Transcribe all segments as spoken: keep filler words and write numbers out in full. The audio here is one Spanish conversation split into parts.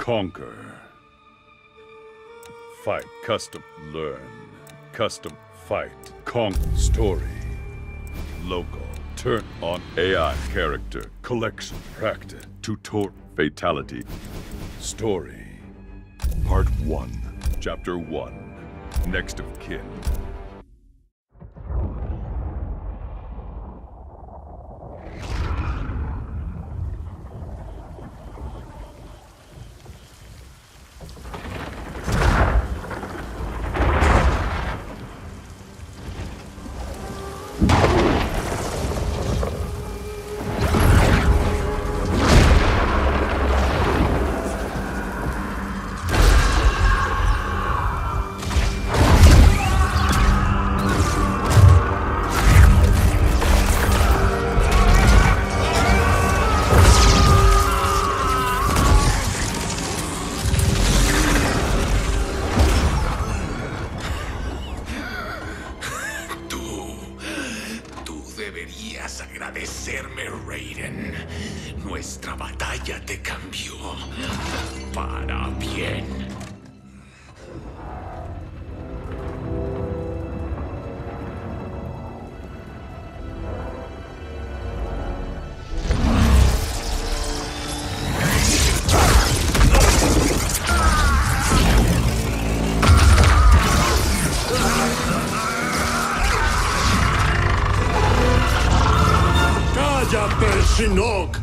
Conquer. Fight. Custom. Learn. Custom. Fight. Conk. Story. Local. Turn on A I. Character. Collection. Practice. Tutor. Fatality. Story. Part one. Chapter one. Next of kin. Deberías agradecerme, Raiden. Nuestra batalla te cambió para bien. ¡Cállate, Shinnok!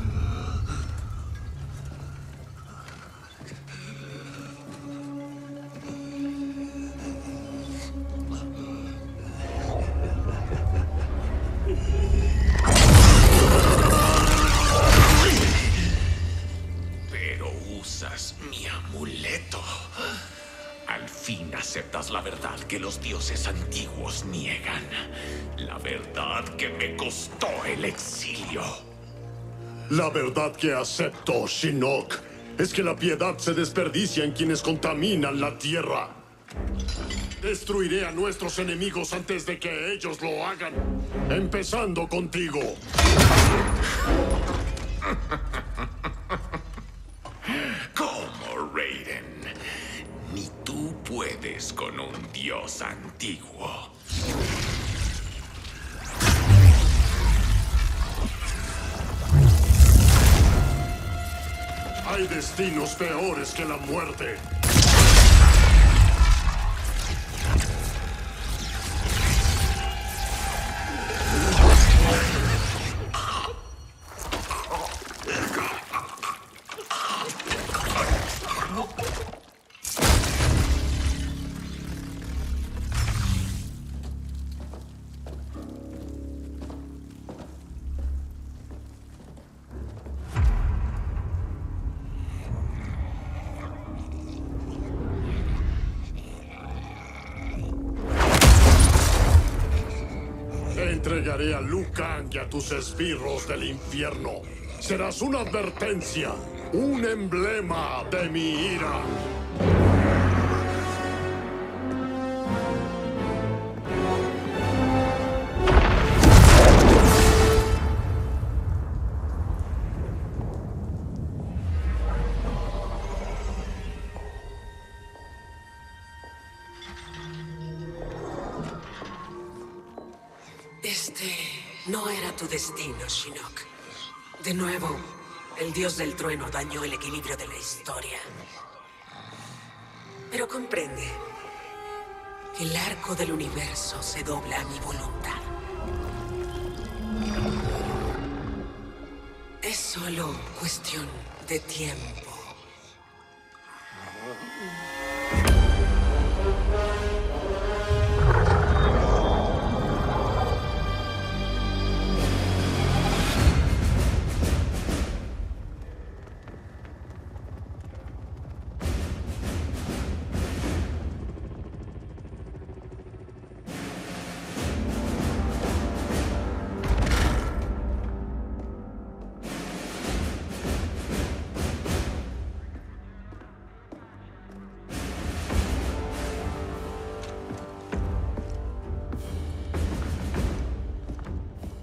Pero usas mi amuleto. Al fin aceptas la verdad que los dioses antiguos niegan. La verdad que me costó el exilio. La verdad que acepto, Shinnok, es que la piedad se desperdicia en quienes contaminan la tierra. Destruiré a nuestros enemigos antes de que ellos lo hagan. Empezando contigo. ¿Cómo, Raiden? Ni tú puedes con un dios antiguo. Hay destinos peores que la muerte. Entregaré a Liu Kang y a tus esbirros del infierno. Serás una advertencia, un emblema de mi ira. Este no era tu destino, Shinnok. De nuevo, el dios del trueno dañó el equilibrio de la historia. Pero comprende que el arco del universo se dobla a mi voluntad. Es solo cuestión de tiempo.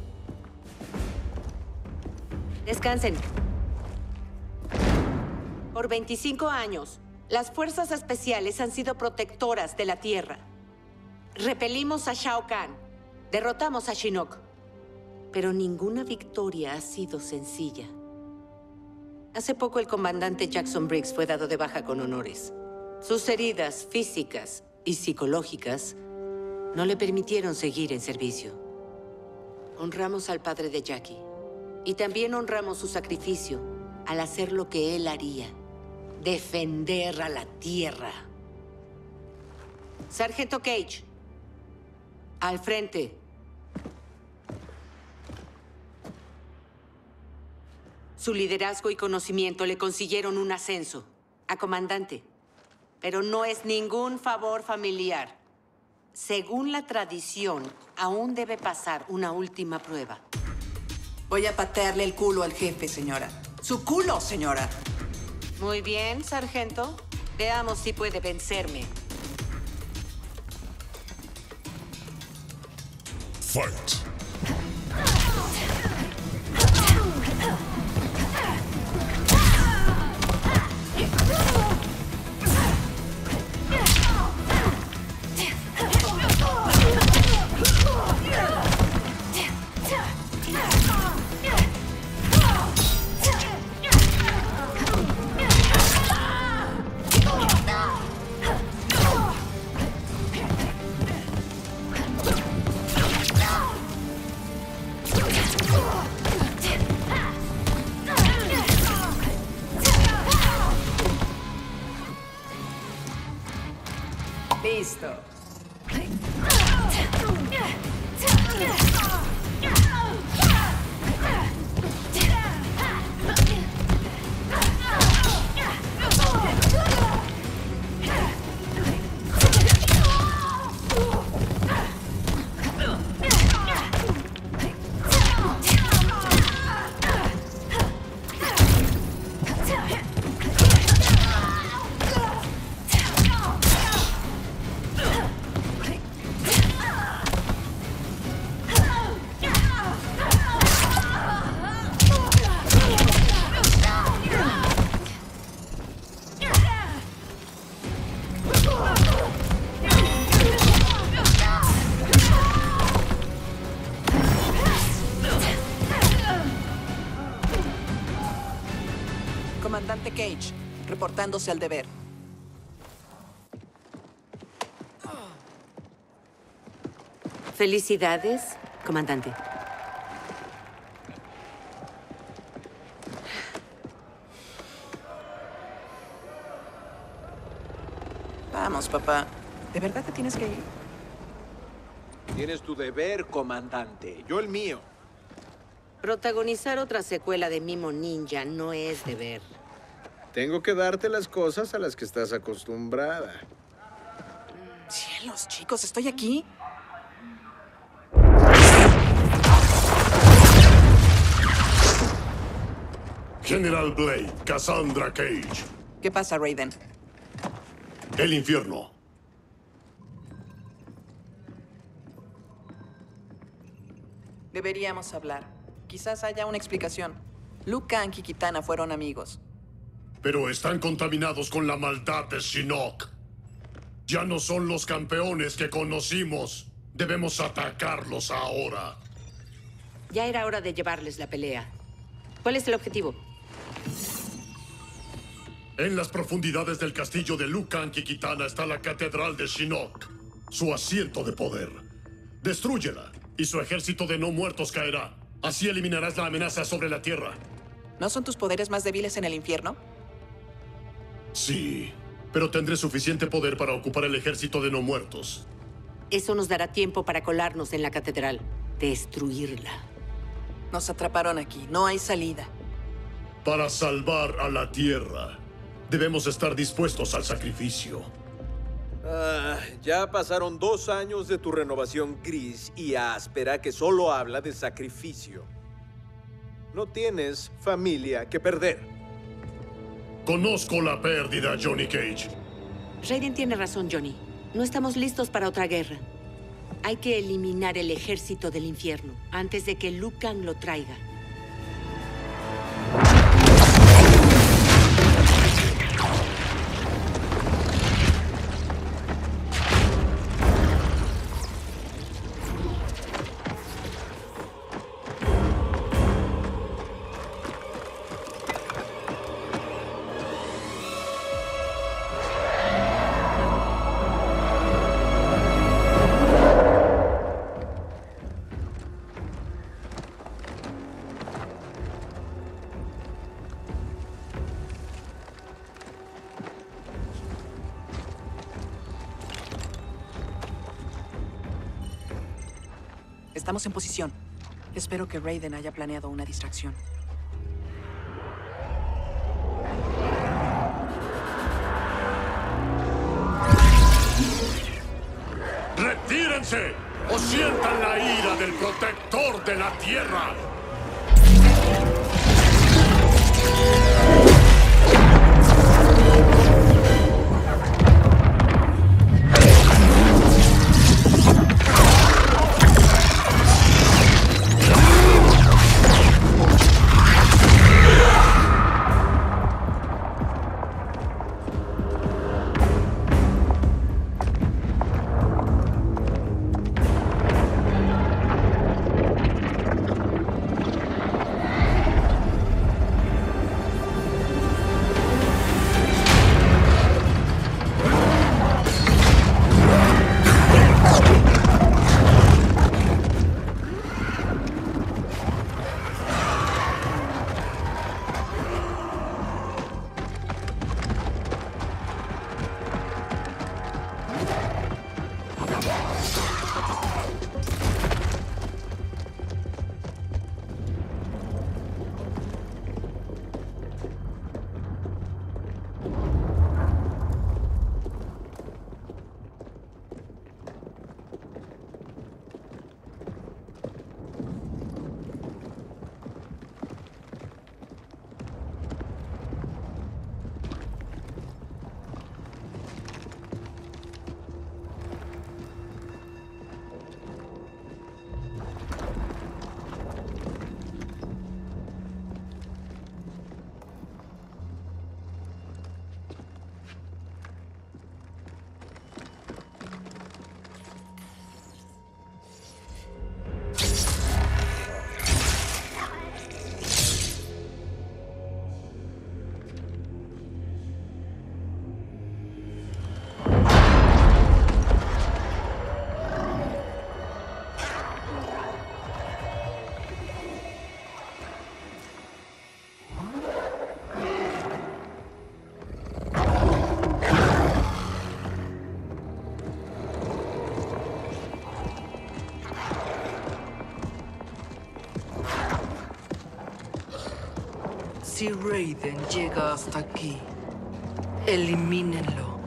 Descansen. Por veinticinco años, las fuerzas especiales han sido protectoras de la Tierra. Repelimos a Shao Kahn, derrotamos a Shinnok, pero ninguna victoria ha sido sencilla. Hace poco el comandante Jackson Briggs fue dado de baja con honores. Sus heridas físicas y psicológicas no le permitieron seguir en servicio. Honramos al padre de Jackie y también honramos su sacrificio al hacer lo que él haría: defender a la Tierra. Sargento Cage, al frente. Su liderazgo y conocimiento le consiguieron un ascenso a comandante, pero no es ningún favor familiar. Según la tradición, aún debe pasar una última prueba. Voy a patearle el culo al jefe, señora. ¡Su culo, señora! Muy bien, sargento. Veamos si puede vencerme. Fight. Listo. Comandante Cage, reportándose al deber. Felicidades, comandante. Vamos, papá. ¿De verdad te tienes que ir? Tienes tu deber, comandante. Yo el mío. Protagonizar otra secuela de Mimo Ninja no es deber. Tengo que darte las cosas a las que estás acostumbrada. Cielos, chicos, estoy aquí. General Blade, Cassandra Cage. ¿Qué pasa, Raiden? El infierno. Deberíamos hablar. Quizás haya una explicación. Liu Kang y Kitana fueron amigos. Pero están contaminados con la maldad de Shinnok. Ya no son los campeones que conocimos. Debemos atacarlos ahora. Ya era hora de llevarles la pelea. ¿Cuál es el objetivo? En las profundidades del castillo de Liu Kang y Kitana está la catedral de Shinnok, su asiento de poder. Destrúyela y su ejército de no muertos caerá. Así eliminarás la amenaza sobre la Tierra. ¿No son tus poderes más débiles en el infierno? Sí, pero tendré suficiente poder para ocupar el ejército de no muertos. Eso nos dará tiempo para colarnos en la catedral. Destruirla. Nos atraparon aquí. No hay salida. Para salvar a la Tierra, debemos estar dispuestos al sacrificio. Ah, ya pasaron dos años de tu renovación gris y áspera que solo habla de sacrificio. No tienes familia que perder. Conozco la pérdida, Johnny Cage. Raiden tiene razón, Johnny. No estamos listos para otra guerra. Hay que eliminar el ejército del infierno antes de que Liu Kang lo traiga. Estamos en posición. Espero que Raiden haya planeado una distracción. ¡Retírense! ¡O sientan la ira del protector de la Tierra! Si Raiden llega hasta aquí, elimínenlo.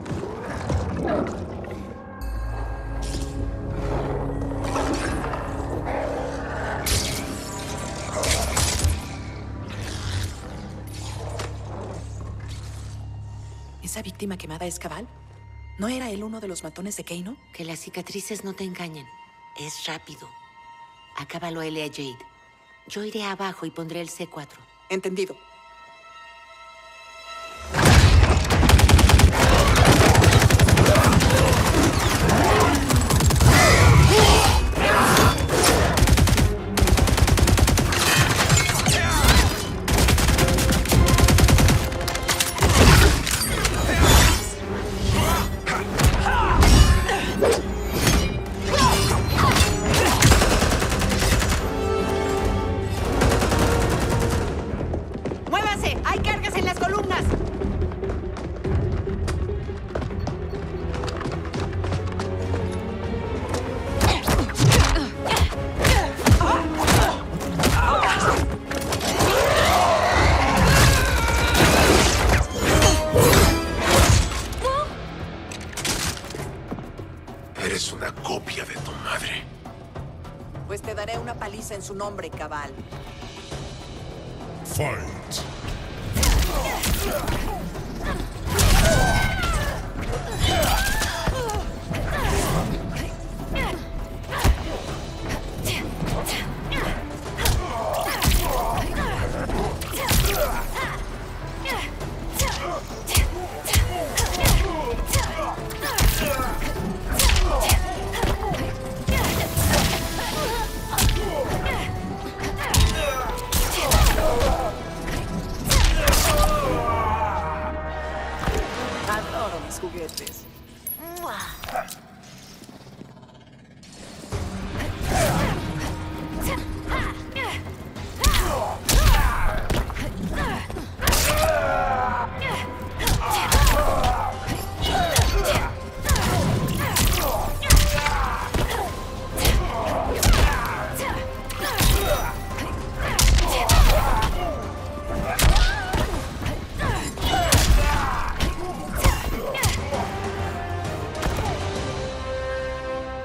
¿Esa víctima quemada es Cabal? ¿No era él uno de los matones de Kano? Que las cicatrices no te engañen. Es rápido. Acábalo a él y a Jade. Yo iré abajo y pondré el C cuatro. Entendido. Eres una copia de tu madre. Pues te daré una paliza en su nombre, Cabal. Fight. Adoro mis juguetes.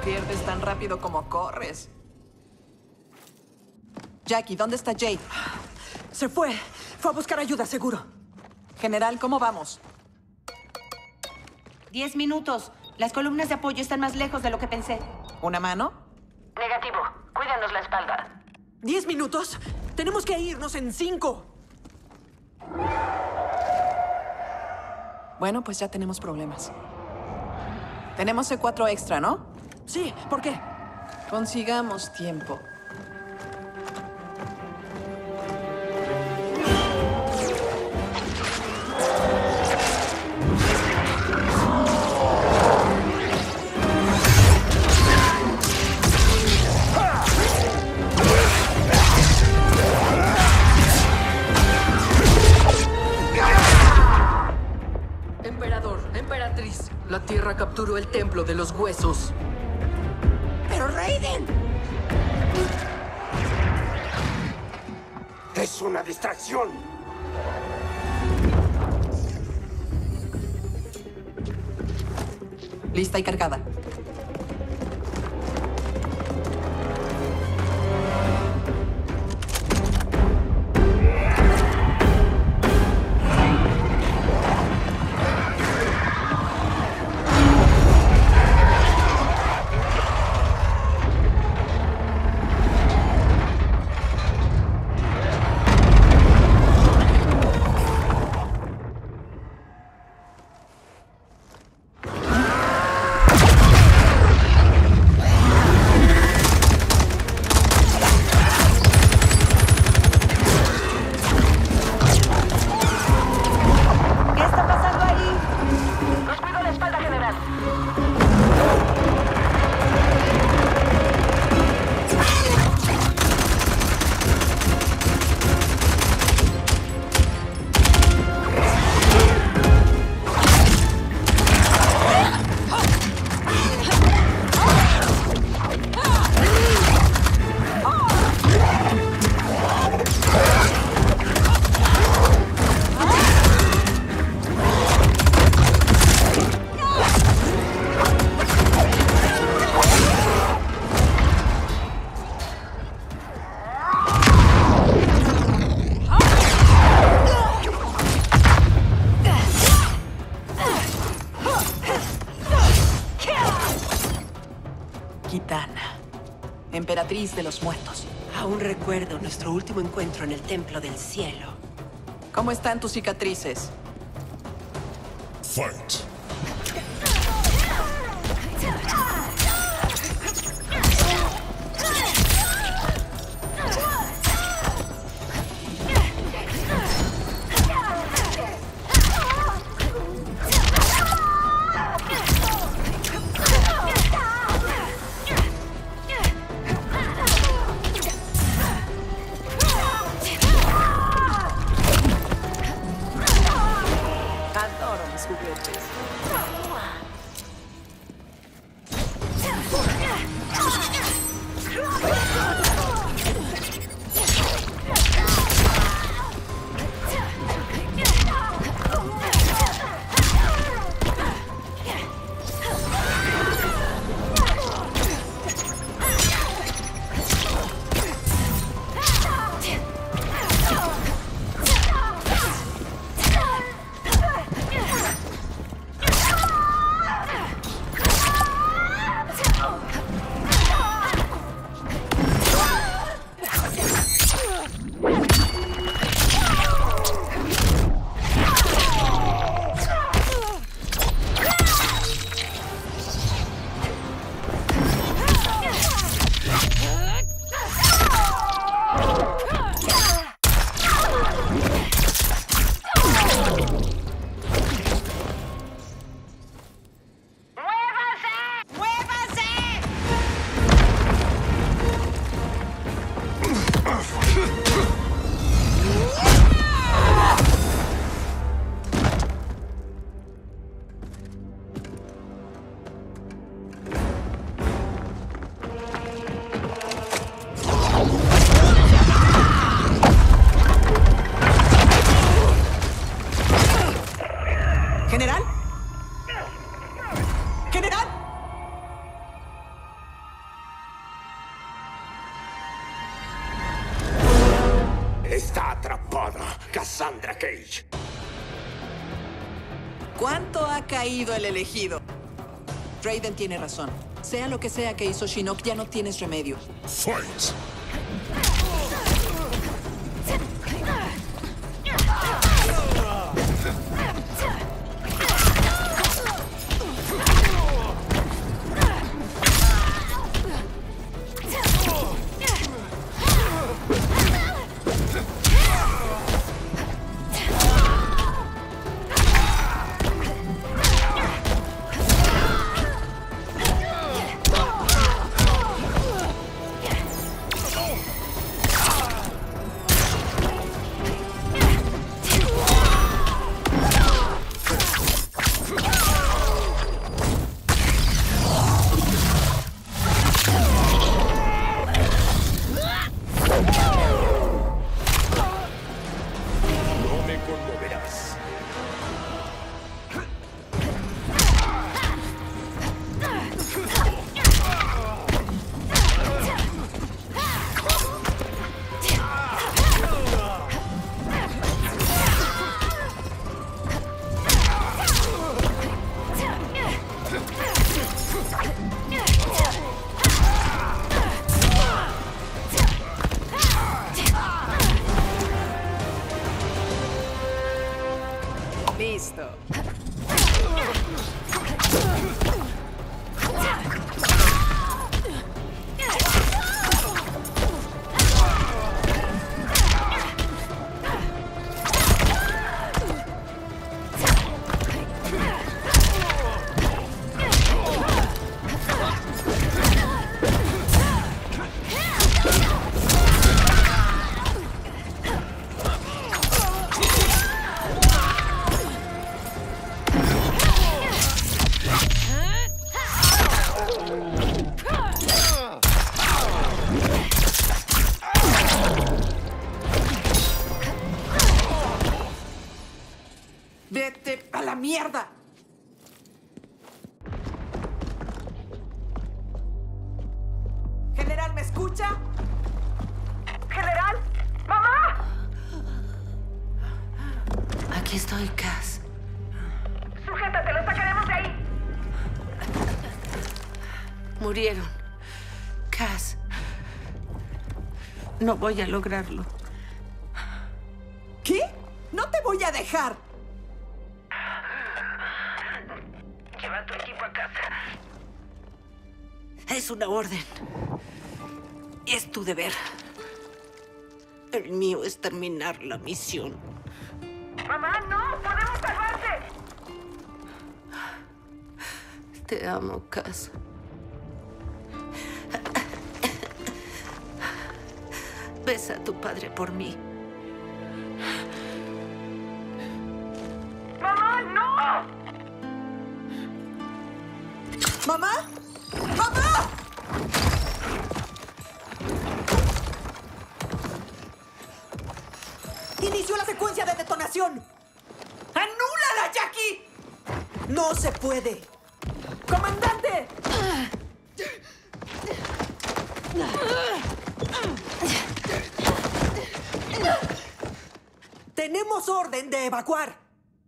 pierdes tan rápido como corres. Jackie, ¿dónde está Jade? Se fue. Fue a buscar ayuda, seguro. General, ¿cómo vamos? Diez minutos. Las columnas de apoyo están más lejos de lo que pensé. ¿Una mano? Negativo. Cuídanos la espalda. ¿Diez minutos? Tenemos que irnos en cinco. Bueno, pues ya tenemos problemas. Tenemos C cuatro extra, ¿no? Sí, ¿por qué? Consigamos tiempo. Emperador, emperatriz, la Tierra capturó el Templo de los Huesos. ¡Pero Raiden! ¡Es una distracción! Lista y cargada. Kitana, emperatriz de los muertos. Aún recuerdo nuestro último encuentro en el Templo del Cielo. ¿Cómo están tus cicatrices? Fight. Adoro mis juguetes. Cassandra Cage. ¿Cuánto ha caído el elegido? Raiden tiene razón. Sea lo que sea que hizo Shinnok, ya no tienes remedio. Fight! Listo. ¡Vete a la mierda! ¿General, me escucha? ¡General! ¡Mamá! Aquí estoy, Cass. Sujétate, lo sacaremos de ahí. Murieron. Cass. No voy a lograrlo. ¿Qué? ¡No te voy a dejar! Lleva tu equipo a casa. Es una orden. Es tu deber. El mío es terminar la misión. ¡Mamá, no! ¡Podemos salvarte! Te amo, Cass. Besa a tu padre por mí. ¡Mamá, no! ¿Mamá? ¡Mamá! ¡Inició la secuencia de detonación! ¡Anúlala, Jackie! ¡No se puede! ¡Comandante! Tenemos orden de evacuar.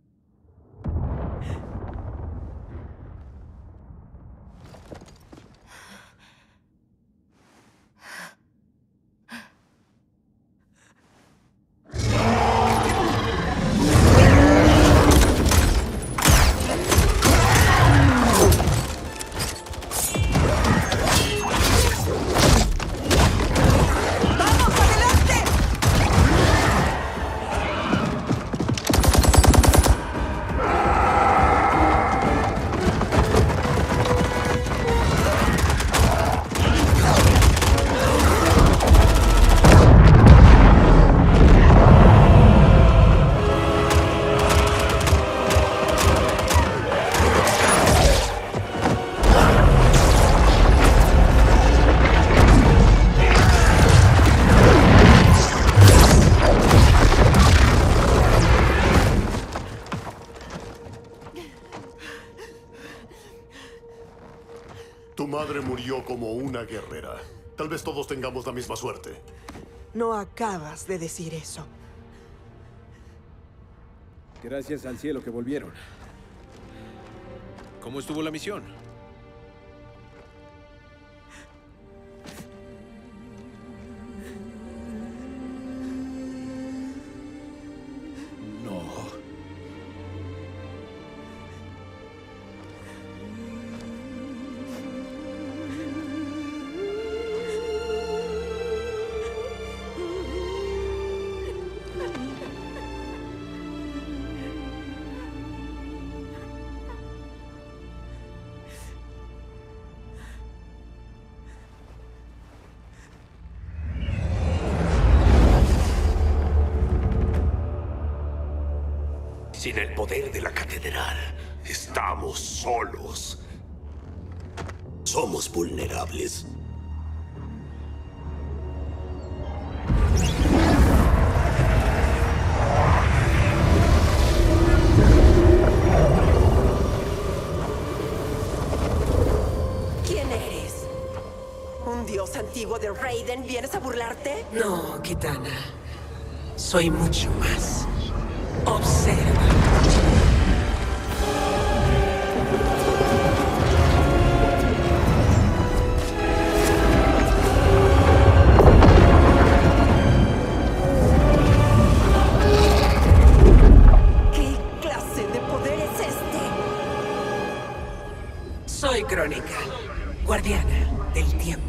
Tu madre murió como una guerrera. Tal vez todos tengamos la misma suerte. No acabas de decir eso. Gracias al cielo que volvieron. ¿Cómo estuvo la misión? No. Sin el poder de la catedral, estamos solos. Somos vulnerables. ¿Quién eres? ¿Un dios antiguo de Raiden? ¿Vienes a burlarte? No, Kitana. Soy mucho más. Observa. ¿Qué clase de poder es este? Soy Crónica, guardiana del tiempo.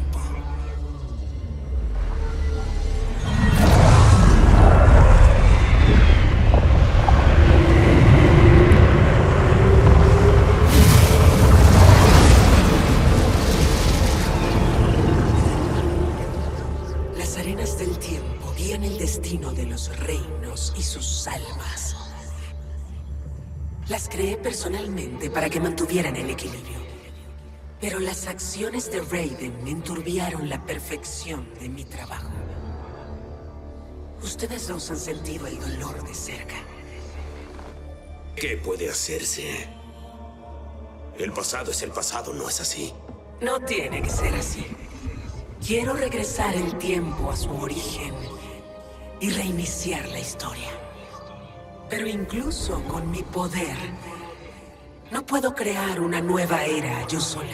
Las creé personalmente para que mantuvieran el equilibrio. Pero las acciones de Raiden enturbiaron la perfección de mi trabajo. Ustedes dos han sentido el dolor de cerca. ¿Qué puede hacerse? El pasado es el pasado, ¿no es así? No tiene que ser así. Quiero regresar el tiempo a su origen y reiniciar la historia. Pero incluso con mi poder, no puedo crear una nueva era yo sola.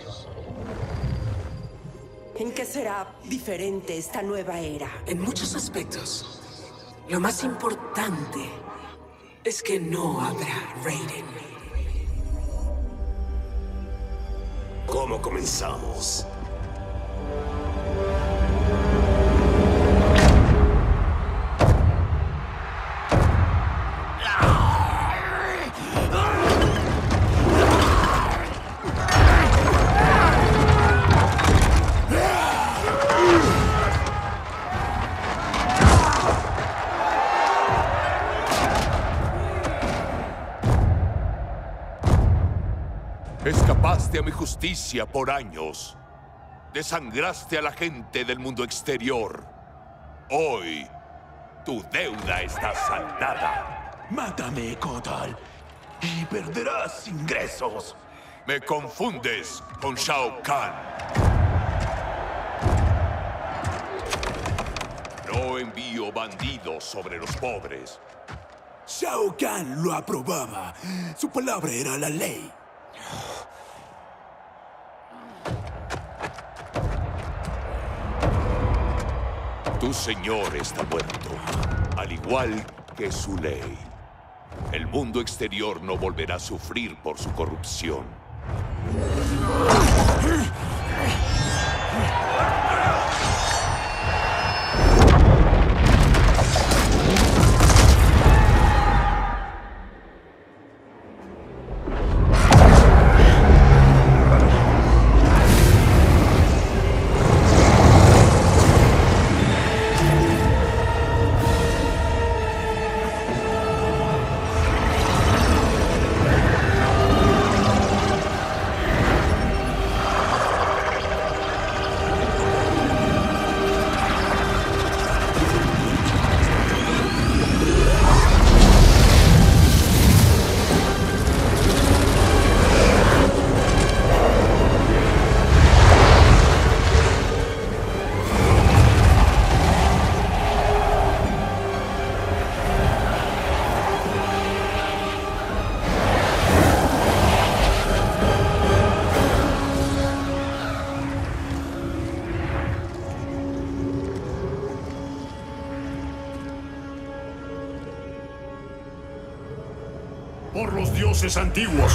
¿En qué será diferente esta nueva era? En muchos aspectos. Lo más importante es que no habrá Raiden. ¿Cómo comenzamos? Escapaste a mi justicia por años. Desangraste a la gente del mundo exterior. Hoy, tu deuda está saldada. Mátame, Kotal, y perderás ingresos. Me confundes con Shao Kahn. No envío bandidos sobre los pobres. Shao Kahn lo aprobaba. Su palabra era la ley. Tu señor está muerto, al igual que su ley. El mundo exterior no volverá a sufrir por su corrupción. dioses antiguos.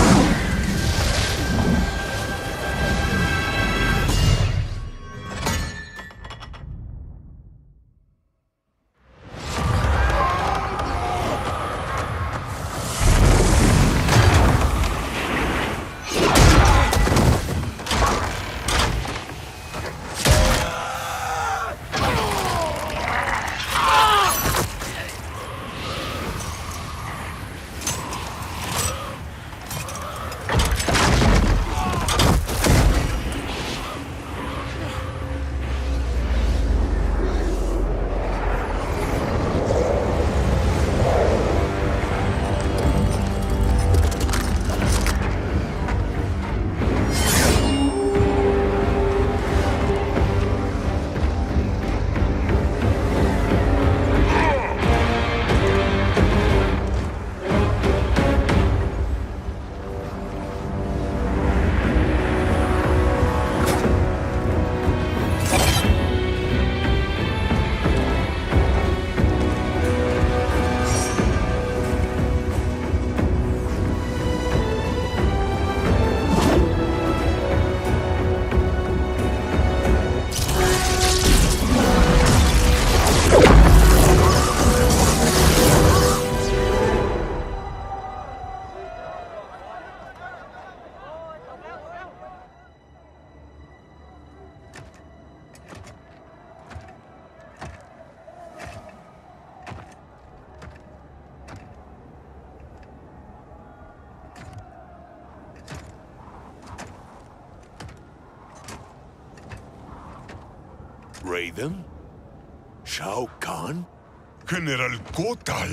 ¿Raiden? ¿Shao Kahn? General Kotal.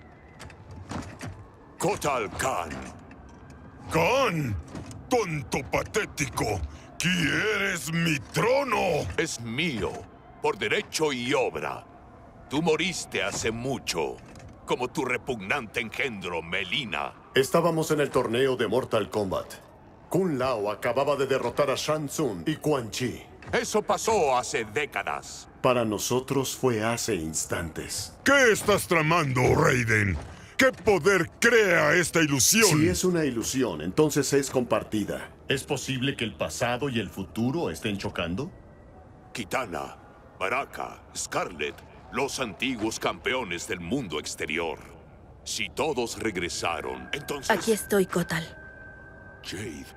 Kotal Kahn. Kahn, tonto patético. ¿Quieres mi trono? Es mío, por derecho y obra. Tú moriste hace mucho, como tu repugnante engendro, Melina. Estábamos en el torneo de Mortal Kombat. Kung Lao acababa de derrotar a Shang Tsung y Quan Chi. Eso pasó hace décadas. Para nosotros fue hace instantes. ¿Qué estás tramando, Raiden? ¿Qué poder crea esta ilusión? Si es una ilusión, entonces es compartida. ¿Es posible que el pasado y el futuro estén chocando? Kitana, Baraka, Scarlet, los antiguos campeones del mundo exterior. Si todos regresaron, entonces... Aquí estoy, Kotal. Jade.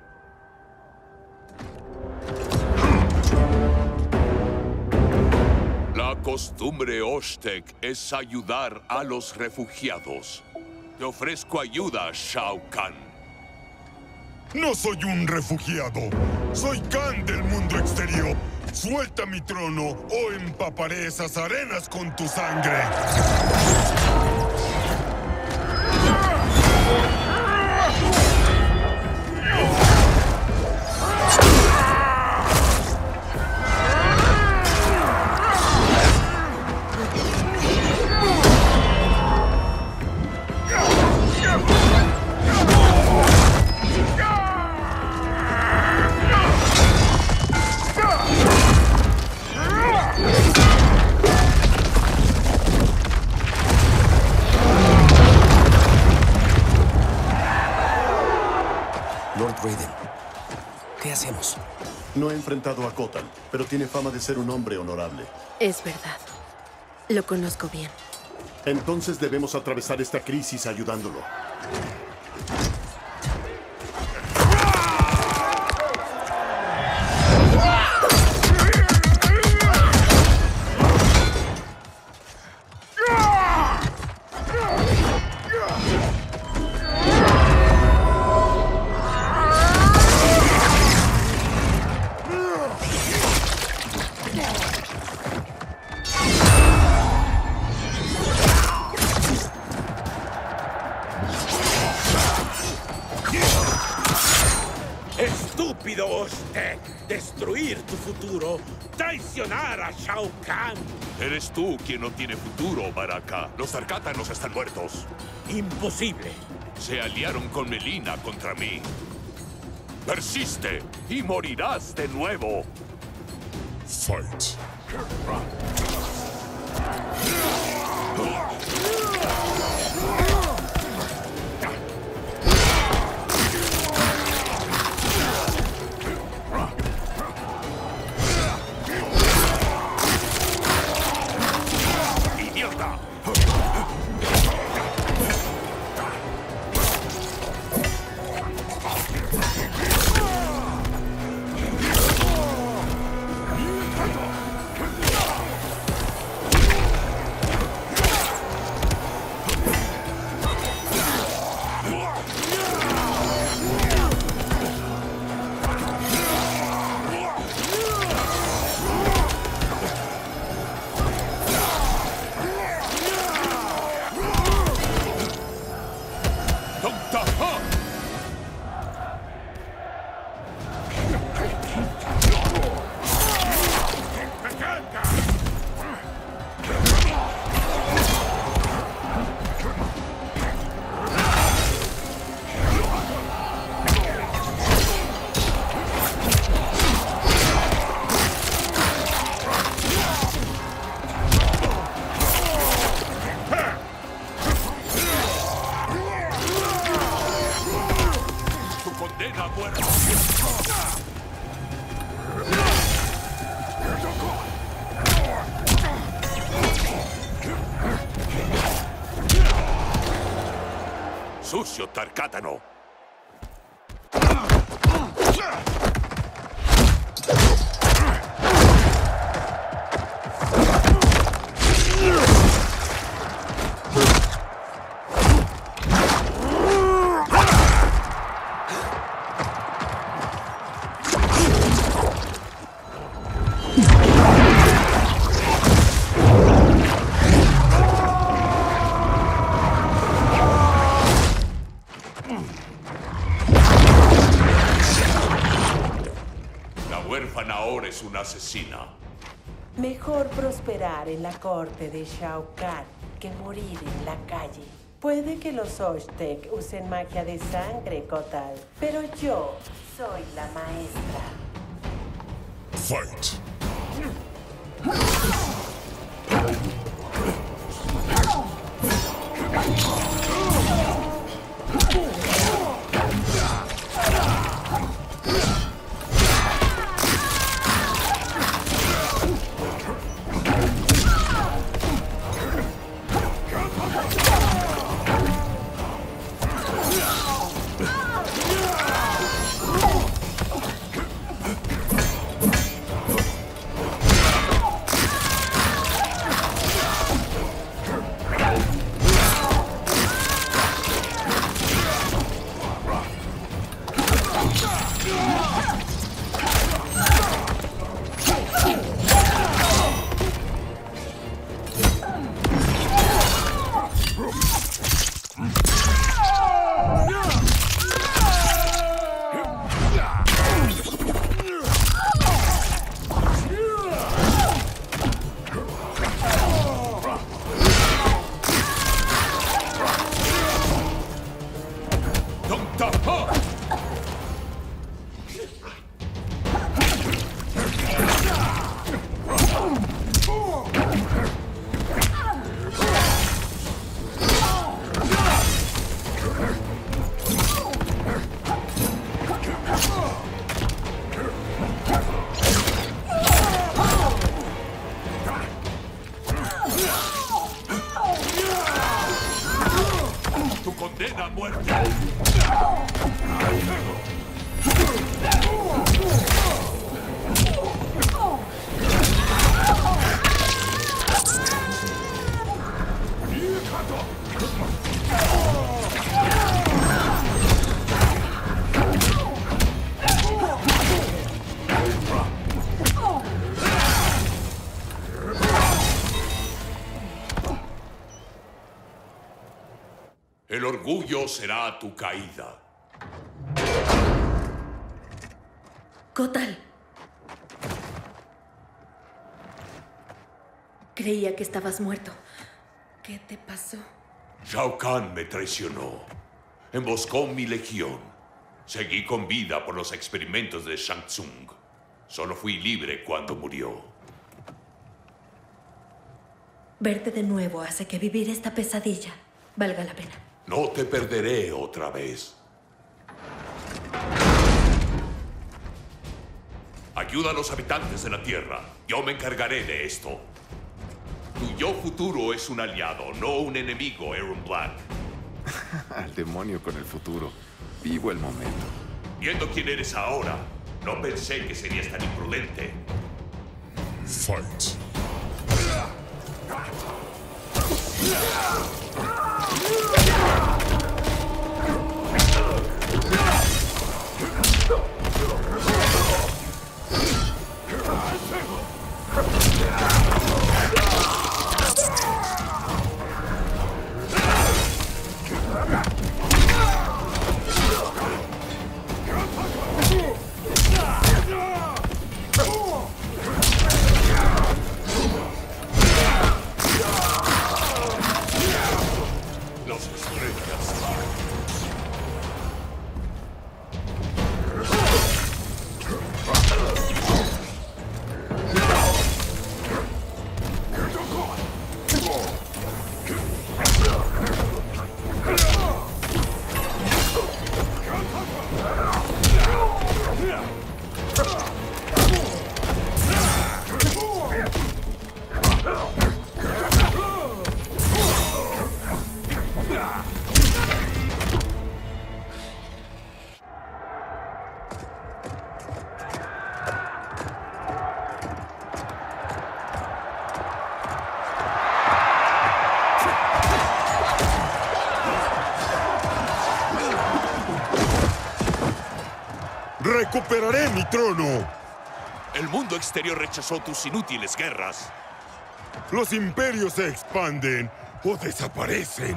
La costumbre Oshtek es ayudar a los refugiados. Te ofrezco ayuda, Shao Kahn. No soy un refugiado. Soy Kahn del mundo exterior. Suelta mi trono o empaparé esas arenas con tu sangre. Lord Raiden, ¿qué hacemos? No he enfrentado a Kotal, pero tiene fama de ser un hombre honorable. Es verdad. Lo conozco bien. Entonces debemos atravesar esta crisis ayudándolo. ¡Estúpido Oshtek! Destruir tu futuro, traicionar a Shao Kahn. Eres tú quien no tiene futuro, Baraka. Los Tarkátanos están muertos. Imposible. Se aliaron con Melina contra mí. Persiste y morirás de nuevo. Fight. sucio, Tarkátano. Ahora es una asesina. Mejor prosperar en la corte de Shao Kahn que morir en la calle. Puede que los Osh-Tekk usen magia de sangre, Kotal, pero yo soy la maestra. Fight. condena a muerte. El orgullo será tu caída. Kotal. Creía que estabas muerto. ¿Qué te pasó? Shao Kahn me traicionó. Emboscó mi legión. Seguí con vida por los experimentos de Shang Tsung. Solo fui libre cuando murió. Verte de nuevo hace que vivir esta pesadilla valga la pena. No te perderé otra vez. Ayuda a los habitantes de la Tierra. Yo me encargaré de esto. Tu yo futuro es un aliado, no un enemigo, Erron Black. Al demonio con el futuro. Vivo el momento. Viendo quién eres ahora, no pensé que serías tan imprudente. Fight. Las estrellas. ¡Recuperaré mi trono! El mundo exterior rechazó tus inútiles guerras. Los imperios se expanden o desaparecen.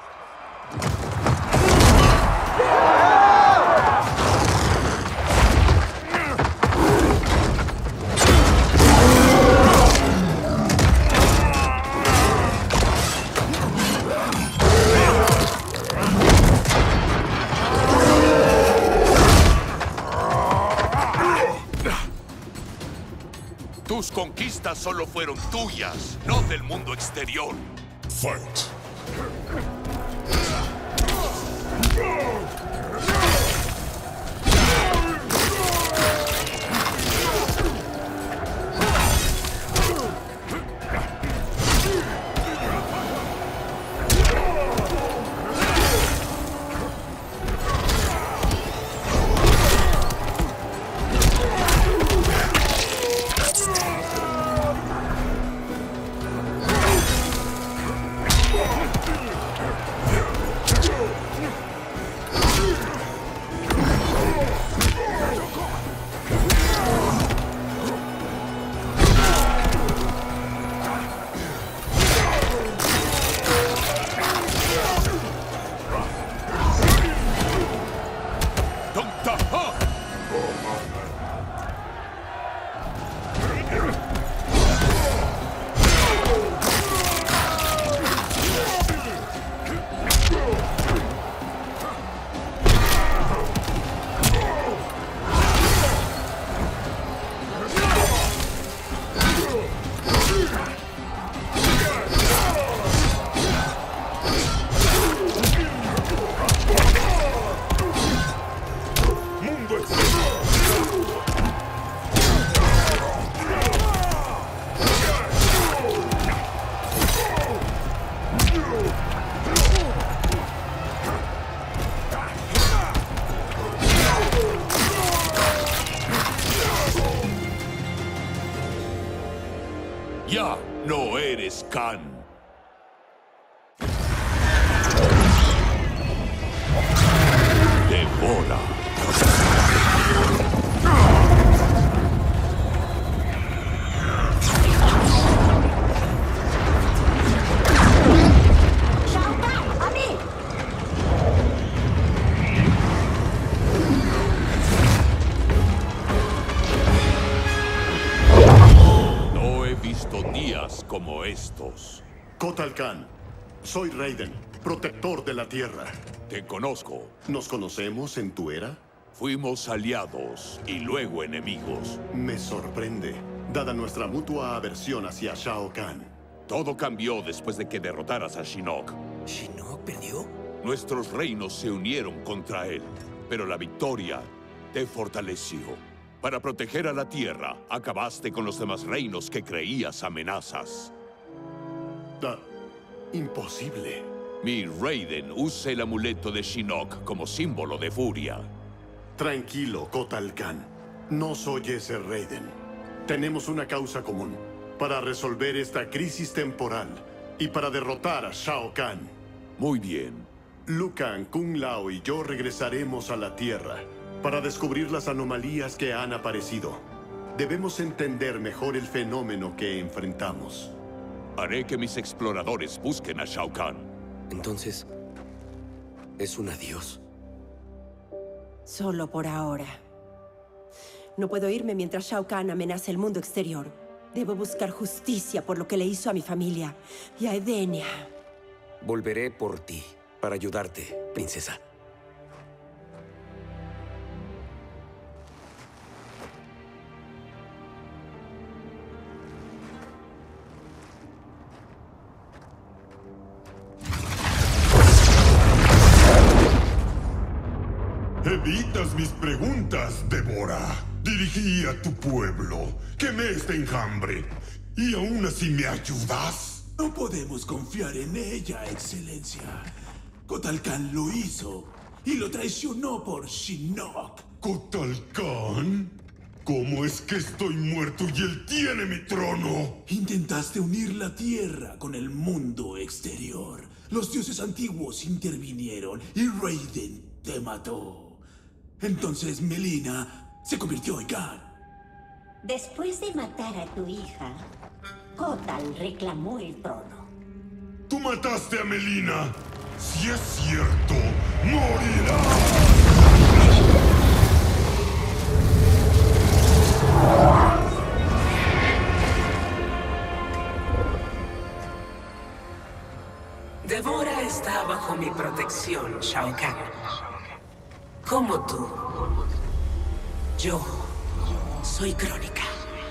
Tus conquistas solo fueron tuyas, no del mundo exterior. Fight. Ya no eres Khan. Devora. Días como estos. Kotal Khan, soy Raiden, protector de la Tierra. Te conozco. ¿Nos conocemos en tu era? Fuimos aliados y luego enemigos. Me sorprende, dada nuestra mutua aversión hacia Shao Kahn. Todo cambió después de que derrotaras a Shinnok. ¿Shinnok perdió? Nuestros reinos se unieron contra él, pero la victoria te fortaleció. Para proteger a la Tierra, acabaste con los demás reinos que creías amenazas. Ah, imposible. Mi Raiden usa el amuleto de Shinnok como símbolo de furia. Tranquilo, Kotal Khan. No soy ese Raiden. Tenemos una causa común. Para resolver esta crisis temporal y para derrotar a Shao Kahn. Muy bien. Liu Kang, Kung Lao y yo regresaremos a la Tierra para descubrir las anomalías que han aparecido. Debemos entender mejor el fenómeno que enfrentamos. Haré que mis exploradores busquen a Shao Kahn. Entonces, ¿es un adiós? Solo por ahora. No puedo irme mientras Shao Kahn amenaza el mundo exterior. Debo buscar justicia por lo que le hizo a mi familia y a Edenia. Volveré por ti, para ayudarte, princesa. Evitas mis preguntas, Devora. Dirigí a tu pueblo. Quemé este enjambre. ¿Y aún así me ayudas? No podemos confiar en ella, Excelencia. Kotal Khan lo hizo y lo traicionó por Shinnok. ¿Kotal Khan? ¿Cómo es que estoy muerto y él tiene mi trono? Intentaste unir la Tierra con el mundo exterior. Los dioses antiguos intervinieron y Raiden te mató. Entonces Mileena se convirtió en Khan. Después de matar a tu hija, Kotal reclamó el trono. ¡Tú mataste a Melina! Si es cierto, morirás. Devora está bajo mi protección, Shao Kahn. Como tú, yo soy Crónica.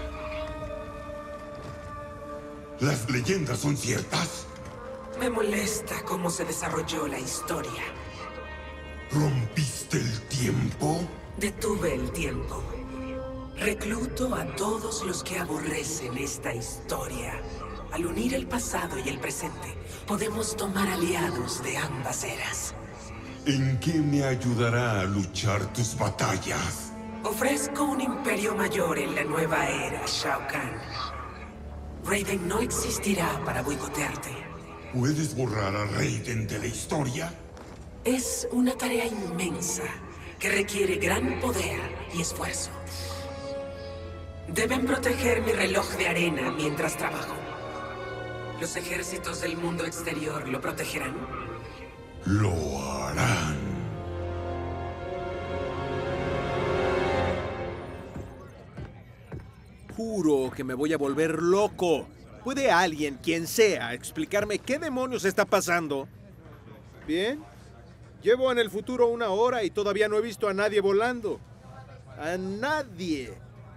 ¿Las leyendas son ciertas? Me molesta cómo se desarrolló la historia. ¿Rompiste el tiempo? Detuve el tiempo. Recluto a todos los que aborrecen esta historia. Al unir el pasado y el presente, podemos tomar aliados de ambas eras. ¿En qué me ayudará a luchar tus batallas? Ofrezco un imperio mayor en la nueva era, Shao Kahn. Raiden no existirá para boicotearte. ¿Puedes borrar a Raiden de la historia? Es una tarea inmensa que requiere gran poder y esfuerzo. Deben proteger mi reloj de arena mientras trabajo. ¿Los ejércitos del mundo exterior lo protegerán? Lo harán. Juro que me voy a volver loco. ¿Puede alguien, quien sea, explicarme qué demonios está pasando? Bien. Llevo en el futuro una hora y todavía no he visto a nadie volando. ¡A nadie!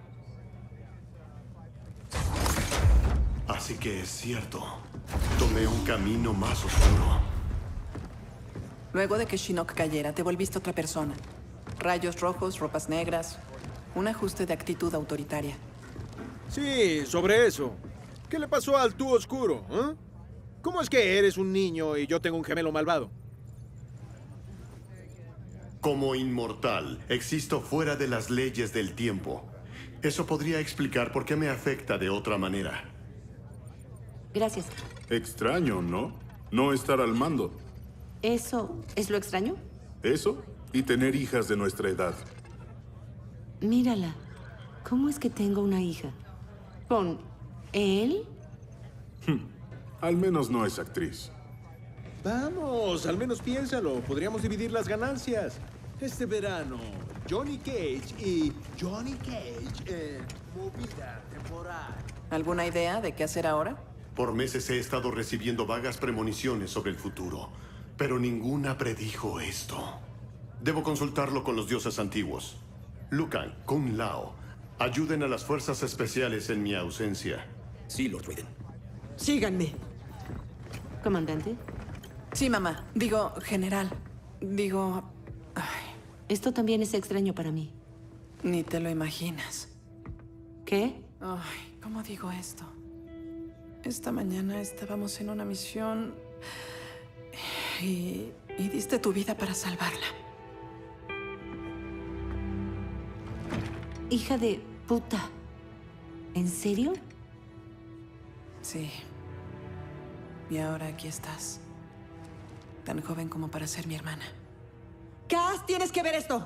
Así que es cierto. Tomé un camino más oscuro. Luego de que Shinnok cayera, te volviste otra persona. Rayos rojos, ropas negras, un ajuste de actitud autoritaria. Sí, sobre eso. ¿Qué le pasó al tú oscuro? ¿Eh? ¿Cómo es que eres un niño y yo tengo un gemelo malvado? Como inmortal, existo fuera de las leyes del tiempo. Eso podría explicar por qué me afecta de otra manera. Gracias. Extraño, ¿no? No estar al mando. ¿Eso es lo extraño? Eso y tener hijas de nuestra edad. Mírala. ¿Cómo es que tengo una hija? ¿Con él? Al menos no es actriz. Vamos, al menos piénsalo. Podríamos dividir las ganancias. Este verano, Johnny Cage y Johnny Cage en movida temporal. ¿Alguna idea de qué hacer ahora? Por meses he estado recibiendo vagas premoniciones sobre el futuro, pero ninguna predijo esto. Debo consultarlo con los dioses antiguos. Liu Kang, Kung Lao, ayuden a las fuerzas especiales en mi ausencia. Sí, Lord Raiden. Síganme. ¿Comandante? Sí, mamá. Digo, general. Digo... Ay. Esto también es extraño para mí. Ni te lo imaginas. ¿Qué? Ay, ¿cómo digo esto? Esta mañana estábamos en una misión y, y diste tu vida para salvarla. Hija de puta. ¿En serio? Sí. Y ahora aquí estás. Tan joven como para ser mi hermana. ¡Cass, tienes que ver esto!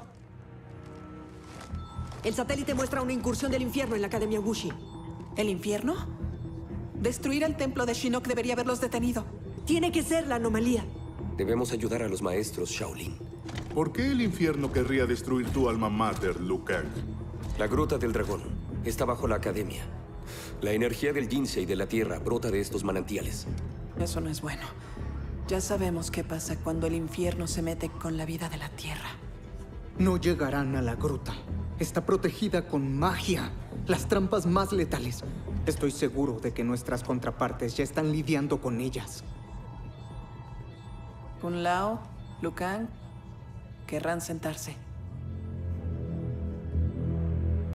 El satélite muestra una incursión del infierno en la Academia Wuxi. ¿El infierno? Destruir el templo de Shinnok debería haberlos detenido. Tiene que ser la anomalía. Debemos ayudar a los maestros Shaolin. ¿Por qué el infierno querría destruir tu alma mater, Liu Kang? La Gruta del Dragón está bajo la Academia. La energía del Jinsei y de la Tierra brota de estos manantiales. Eso no es bueno. Ya sabemos qué pasa cuando el infierno se mete con la vida de la Tierra. No llegarán a la gruta. Está protegida con magia. Las trampas más letales. Estoy seguro de que nuestras contrapartes ya están lidiando con ellas. Kung Lao, Liu Kang, querrán sentarse.